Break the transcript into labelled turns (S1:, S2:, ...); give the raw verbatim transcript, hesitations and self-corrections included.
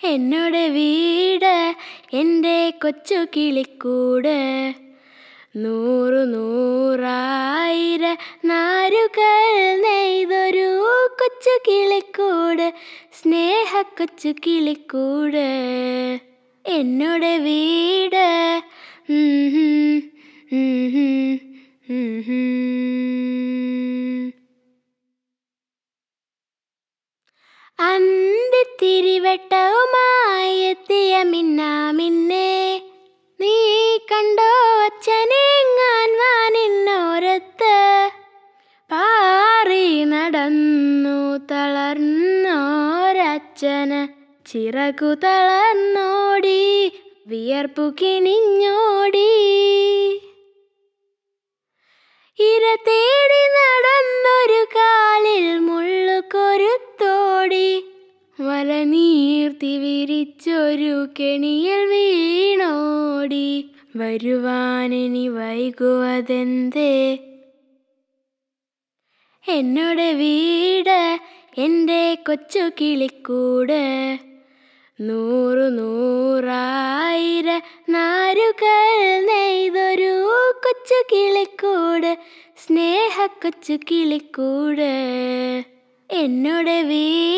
S1: എന്നോട് വീട് എൻ്റെ കൊച്ചു കിളിക്കൂട്, നൂറു നൂറായിര നാരുകൾ നെയ്തൊരു കൊച്ചു കിളിക്കൂട്, സ്നേഹ കൊച്ചു കിളിക്കൂട്. എന്നോട് വീട് അന്തിത്തിരിവട്ടവുമായി എത്തിയ മിന്നാമിന്നെ, നീ കണ്ടോ അച്ഛനെങ്ങാൻ വാനിന്നോരത്ത്, പാറി നടന്നു തളർന്നോരച്ഛന്, ചിറകു തളർന്നോടി വിയർപ്പു കിനിഞ്ഞോടി. ഇര തേടി നടന്നൊരു കാലിൽ മുള്ളു കൊരുത്തോടി, വല നീർത്തി വിരിച്ചൊരു കെണിയിൽ വീണോടി. വരുവാനിനി വൈകുവതെന്തേ? എന്നോട് വീട് എൻ്റെ കൊച്ചു കിളിക്കൂട്, നൂറു നൂറായിര നാരുകൾ നെയ്തൊരു കൊച്ചു കിളിക്കൂട്, സ്നേഹ കൊച്ചു കിളിക്കൂട്. എന്നോട് വീട്